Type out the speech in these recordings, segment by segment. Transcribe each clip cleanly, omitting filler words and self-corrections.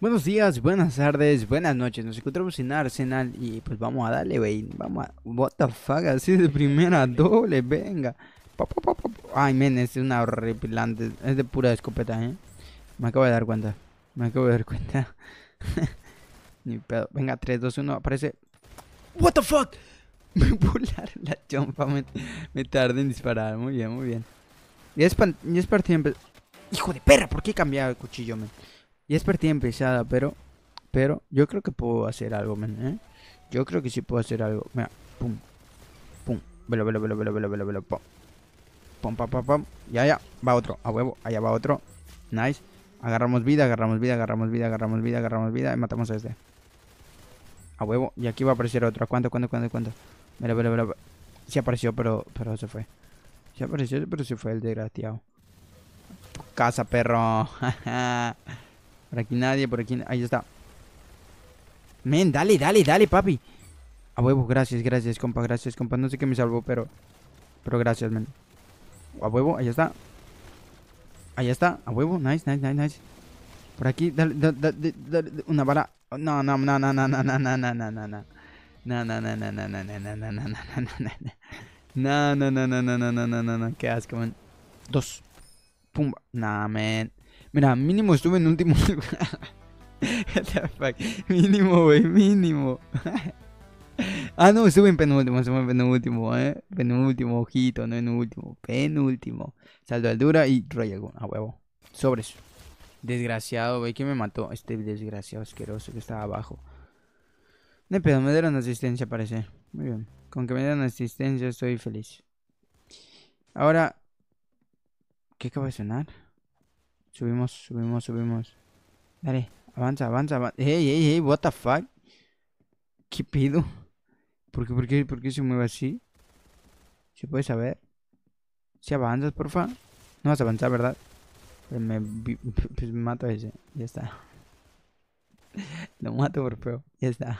Buenos días, buenas tardes, buenas noches. Nos encontramos en Arsenal y pues vamos a darle, wey. Vamos a... What the fuck, así de primera doble, venga. Ay, men, es una horripilante. Es de pura escopeta, Me acabo de dar cuenta. Me acabo de dar cuenta. Ni pedo. Venga, 3, 2, 1, aparece. What the fuck. Me volaron la chompa, me tardé en disparar. Muy bien, muy bien. Y es partida Hijo de perra, ¿por qué he cambiado el cuchillo, men? Y es partida empezada, pero yo creo que puedo hacer algo, men, Yo creo que sí puedo hacer algo. Mira, pum, pum, velo, velo, velo, velo, velo, velo, velo, pum, pum, pum, pum, pum. Ya, ya, va otro, a huevo, allá va otro. Nice. Agarramos vida, agarramos vida, agarramos vida, agarramos vida, agarramos vida y matamos a este. A huevo, y aquí va a aparecer otro. ¿Cuánto, cuánto, cuánto, cuánto? Velo, velo, velo. Sí apareció, pero se fue. Sí apareció, pero se fue el desgraciado. Casa, perro. Por aquí nadie, por aquí... Ahí está. Men, dale, dale, dale, papi. A huevo, gracias, gracias, compa, gracias, compa. No sé qué me salvó, pero gracias, men. A huevo, ahí está. Ahí está, a huevo, nice, nice, nice, nice. Por aquí, dale, dale, dale, dale, una bala. No, no, no, no, no, no, no, no, no, no, no, no. No, no, no, no, no, no, no, no, no, no, no, no, no. No, no, no, no, no, no, no, no, no, no. Qué asco, man. Dos. Pumba. Nah, man. Mira, mínimo estuve en último lugar. What the fuck. Mínimo, wey, mínimo. Ah, no, estuve en penúltimo, Penúltimo, ojito, no en último. Penúltimo. Saldo de altura y Royal Gun, a huevo. Sobres. Desgraciado, wey, que me mató. Este desgraciado asqueroso que estaba abajo. No hay pedo, me dieron asistencia, parece. Muy bien. Con que me dieron asistencia estoy feliz. Ahora, ¿qué acaba de sonar? Subimos, subimos, subimos. Dale, avanza, avanza, avanza. Hey, hey, hey, what the fuck? ¿Qué pido? ¿Por qué se mueve así? ¿Se puede saber? Si avanzas, porfa. No vas a avanzar, ¿verdad? Pues me mato a ese. Ya está. Lo mato por feo. Ya está.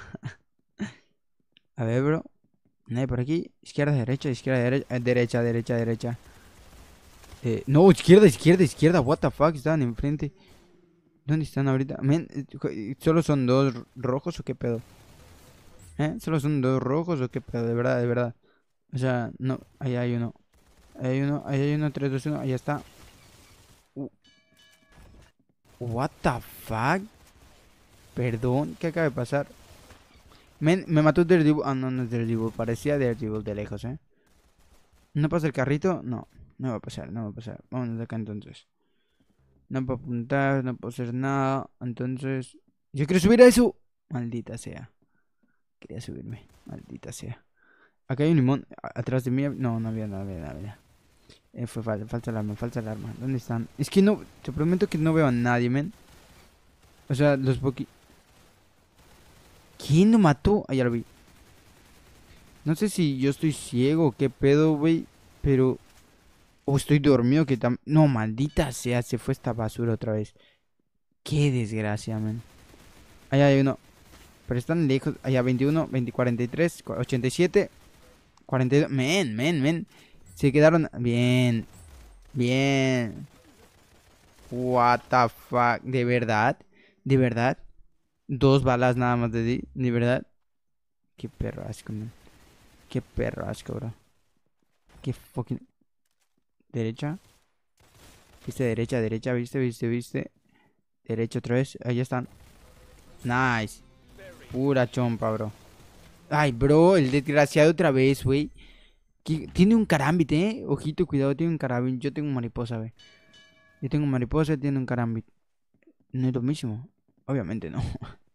A ver, bro. No hay por aquí. Izquierda, derecha, izquierda, derecha. Derecha, derecha, derecha. No, izquierda, izquierda, izquierda. What the fuck? Estaban enfrente. ¿Dónde están ahorita? Men, ¿solo son dos rojos o qué pedo? ¿Solo son dos rojos o qué pedo? De verdad, de verdad. O sea, no. Ahí hay uno. Ahí hay uno, ahí hay uno, 3, 2, 1. Ahí está. Uh, What the fuck? Perdón, ¿qué acaba de pasar? Men, me mató Daredevil. Ah, no, no es Daredevil. Parecía Daredevil de lejos, ¿No pasa el carrito? No, no va a pasar, no va a pasar. Vámonos de acá entonces. No puedo apuntar, no puedo hacer nada. Entonces, yo quiero subir a eso. Maldita sea. Quería subirme. Maldita sea. Acá hay un limón. Atrás de mí. No, no había nada, no había nada. No había. Fue falsa alarma, falsa alarma. ¿Dónde están? Es que no, te prometo que no veo a nadie, men. O sea, los poqui... ¿Quién lo mató? Ah, ya lo vi. No sé si yo estoy ciego o qué pedo, güey. Pero... O estoy dormido que tam... No, maldita sea, se fue esta basura otra vez. Qué desgracia, men. Allá hay uno. Pero están lejos. Allá 21, 20, 43, 87, 42. Men, men, men. Se quedaron... Bien. Bien. What the fuck. ¿De verdad? ¿De verdad? Dos balas nada más de ti. ¿De verdad? Qué perro asco, man. Qué perro asco, bro. Qué fucking... ¿Derecha? ¿Viste derecha, derecha? ¿Viste, viste, viste? Derecha otra vez. Ahí están. Nice. Pura chompa, bro. Ay, bro, el desgraciado otra vez, güey. Tiene un karambit, Ojito, cuidado, tiene un karambit. Yo tengo mariposa, güey. Yo tengo mariposa, tiene un karambit. No es lo mismo. Obviamente no.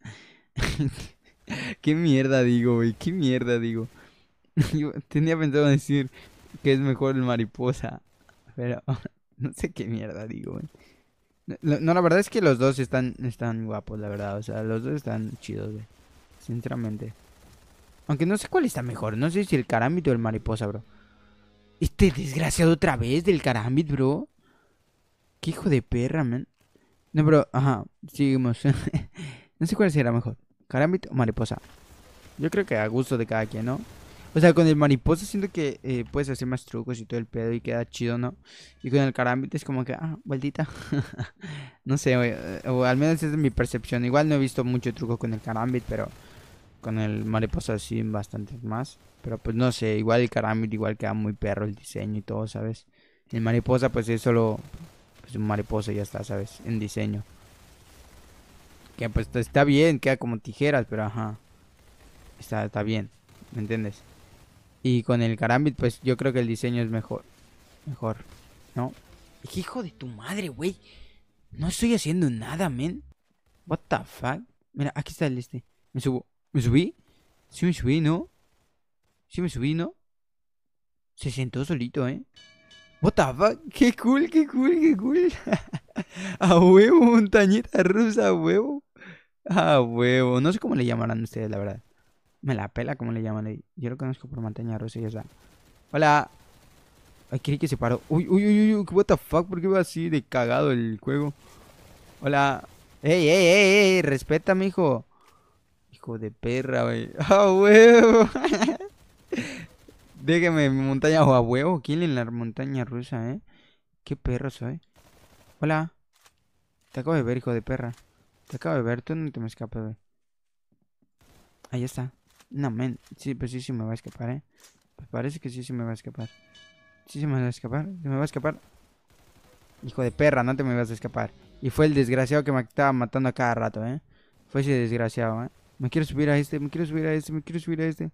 ¿Qué mierda digo, güey? ¿Qué mierda digo? Yo tenía pensado decir que es mejor el mariposa. Pero no sé qué mierda digo, güey. No, no, la verdad es que los dos están guapos, la verdad. O sea, los dos están chidos, güey. Sinceramente. Aunque no sé cuál está mejor. No sé si el karambit o el mariposa, bro. Este desgraciado otra vez del karambit, bro. Qué hijo de perra, man. No, bro, ajá. Seguimos. No sé cuál será mejor. Karambit o mariposa. Yo creo que a gusto de cada quien, ¿no? O sea, con el mariposa siento que puedes hacer más trucos y todo el pedo y queda chido, ¿no? Y con el karambit es como que, vueltita. No sé, güey, o al menos esa es mi percepción. Igual no he visto mucho truco con el karambit, pero con el mariposa sí bastante más. Pero pues no sé, igual el karambit igual queda muy perro el diseño y todo, ¿sabes? El mariposa pues es solo pues un mariposa y ya está, ¿sabes? En diseño. Que pues está bien, queda como tijeras, pero ajá. Está bien, ¿me entiendes? Y con el karambit pues yo creo que el diseño es mejor. Mejor, ¿no? Hijo de tu madre, güey. No estoy haciendo nada, men. What the fuck? Mira, aquí está el este. Me subo. ¿Me subí? Sí me subí, ¿no? Sí me subí, ¿no? Se sentó solito, ¿eh? What the fuck? Qué cool, qué cool, qué cool. A huevo, montañita rusa, a huevo. A huevo. No sé cómo le llamarán ustedes, la verdad. Me la pela cómo le llaman ahí. Yo lo conozco por montaña rusa y ya está. Hola. Ay, creí que se paró. Uy, uy, uy, uy. What the fuck? ¿Por qué va así de cagado el juego? Hola. Ey, ey, ey, ey. Respétame, hijo. Hijo de perra, güey. ¡A huevo! Déjame mi montaña o a huevo. ¿Quién en la montaña rusa, eh? Qué perro soy. Hola. Te acabo de ver, hijo de perra. Te acabo de ver. Tú no te me escapas, güey. Ahí está. No, men. Sí, pues sí, sí me va a escapar, eh. Pues parece que sí, sí me va a escapar. Sí se me va a escapar. Se me va a escapar. Hijo de perra, no te me vas a escapar. Y fue el desgraciado que me estaba matando a cada rato, eh. Fue ese desgraciado, eh. Me quiero subir a este, me quiero subir a este, me quiero subir a este.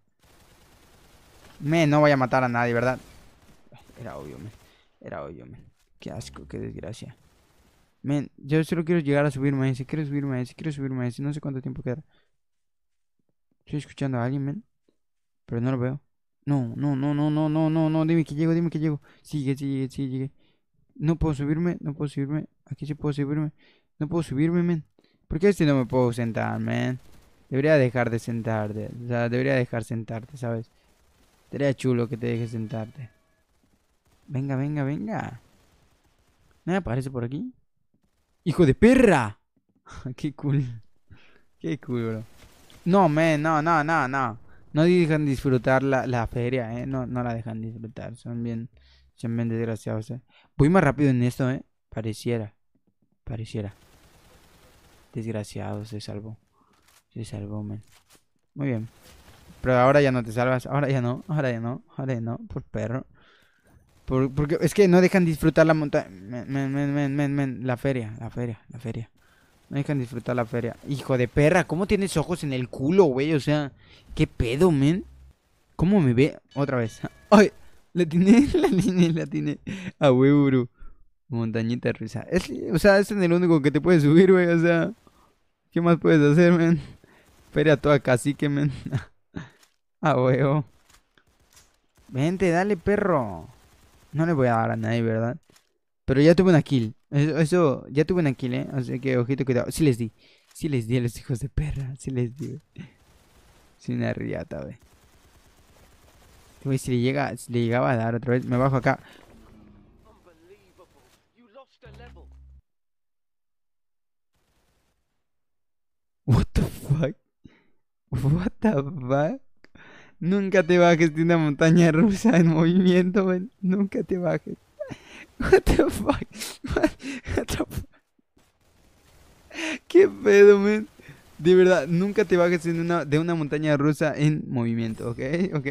No voy a matar a nadie, ¿verdad? Era obvio, men. Era obvio, men. Qué asco, qué desgracia. Men, yo solo quiero llegar a subirme a ese. Quiero subirme a ese, quiero subirme a ese. No sé cuánto tiempo queda. Estoy escuchando a alguien, men. Pero no lo veo. No, no, no, no, no, no, no, no. Dime que llego, dime que llego. Sigue, sigue, sigue, sigue. No puedo subirme, no puedo subirme. Aquí sí puedo subirme. No puedo subirme, men. ¿Por qué este no me puedo sentar, men? Debería dejar de sentarte. O sea, debería dejar sentarte, ¿sabes? Sería chulo que te dejes sentarte. Venga, venga, venga. ¿No me aparece por aquí? ¡Hijo de perra! ¡Qué cool! ¡Qué cool, bro! No, men, no, no, no, no. No dejan disfrutar la feria, ¿eh? No, no la dejan disfrutar. Son bien desgraciados, ¿eh? Voy más rápido en esto, ¿eh? Pareciera, pareciera. Desgraciado, se salvó. Se salvó, men. Muy bien. Pero ahora ya no te salvas. Ahora ya no, ahora ya no, ahora ya no. Por perro. Porque es que no dejan disfrutar la montaña. La feria, la feria, la feria. No dejan disfrutar la feria. Hijo de perra, ¿cómo tienes ojos en el culo, güey? O sea, ¿qué pedo, men? ¿Cómo me ve? Otra vez. ¡Ay! La tiene, la tiene, la tiene. A huevo, bro. Montañita rusa. O sea, es en el único que te puedes subir, güey. O sea, ¿qué más puedes hacer, men? Feria toda cacique, men. A huevo. Vente, dale, perro. No le voy a dar a nadie, ¿verdad? Pero ya tuve una kill. Ya tuve una kill, ¿eh? Así que, ojito, cuidado. Sí les di. Sí les di a los hijos de perra. Sí les di, güey. Sí, una riata, güey. Güey, si le llegaba a dar otra vez, me bajo acá. What the fuck? What the fuck? Nunca te bajes de una montaña rusa en movimiento, güey. Nunca te bajes. What the fuck? What the fuck? ¿Qué pedo, men? De verdad, nunca te bajes de una montaña rusa en movimiento, ¿ok? ¿Ok?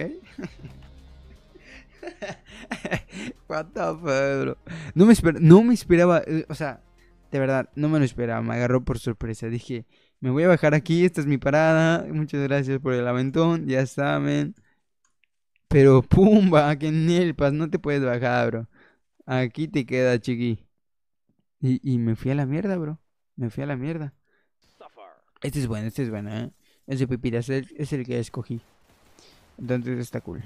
What the fuck, bro. No me esperaba, o sea, de verdad, no me lo esperaba, me agarró por sorpresa. Dije, me voy a bajar aquí, esta es mi parada. Muchas gracias por el aventón, ya está, men. Pero pumba, que nelpas, no te puedes bajar, bro. Aquí te queda, chiqui. Y me fui a la mierda, bro. Me fui a la mierda. Este es bueno, ¿eh? Ese pipita es el que escogí. Entonces está cool.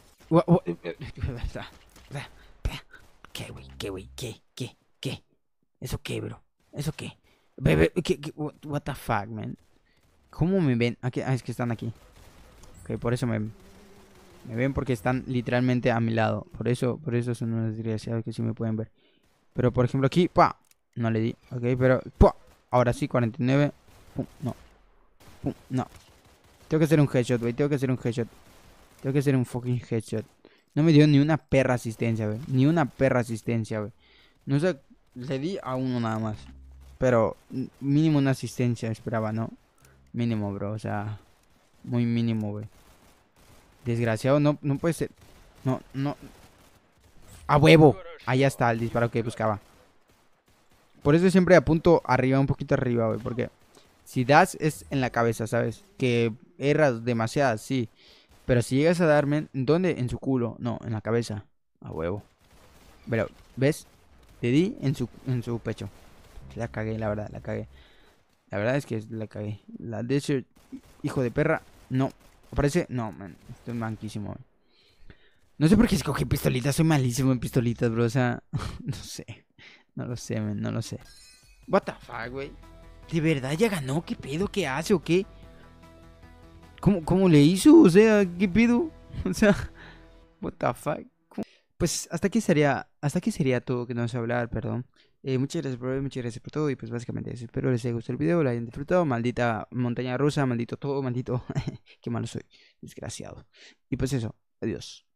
¿Qué, güey? ¿Qué, güey? ¿Qué? ¿Qué? ¿Qué? ¿Eso qué, bro? ¿Eso qué? Bebe, what the fuck, man? ¿Cómo me ven? Aquí, es que están aquí. Ok, por eso me ven porque están literalmente a mi lado. Por eso son unos desgraciados que sí me pueden ver. Pero por ejemplo aquí, ¡pa! No le di, ok, pero ¡pa! Ahora sí, 49. Pum, no. Pum, no. Tengo que hacer un headshot, güey. Tengo que hacer un headshot. Tengo que hacer un fucking headshot. No me dio ni una perra asistencia, güey. Ni una perra asistencia, güey. No sé, le di a uno nada más. Pero mínimo una asistencia esperaba, ¿no? Mínimo, bro. O sea, muy mínimo, güey. Desgraciado, no, no puede ser. No, no. ¡A huevo! Ahí está el disparo que buscaba. Por eso siempre apunto arriba, un poquito arriba, güey. Porque si das es en la cabeza, ¿sabes? Que erras demasiadas, sí. Pero si llegas a darme, ¿dónde? En su culo. No, en la cabeza. A huevo. Pero, ¿ves? Te di en su pecho. La cagué, la verdad, la cagué. La verdad es que la cagué. La Desert, hijo de perra. No. ¿Aparece? No, man. Estoy manquísimo, man. No sé por qué escogí pistolitas. Soy malísimo en pistolitas, bro. O sea, no sé. No lo sé, man. No lo sé. What the fuck, güey. ¿De verdad ya ganó? ¿Qué pedo? ¿Qué hace o qué? ¿Cómo le hizo? O sea, ¿qué pedo? O sea, what the fuck. Pues hasta aquí sería todo que no sé hablar, perdón. Muchas gracias por ver, muchas gracias por todo y pues básicamente eso. Espero les haya gustado el video, lo hayan disfrutado. Maldita montaña rusa, maldito todo, maldito. Qué malo soy, desgraciado. Y pues eso, adiós.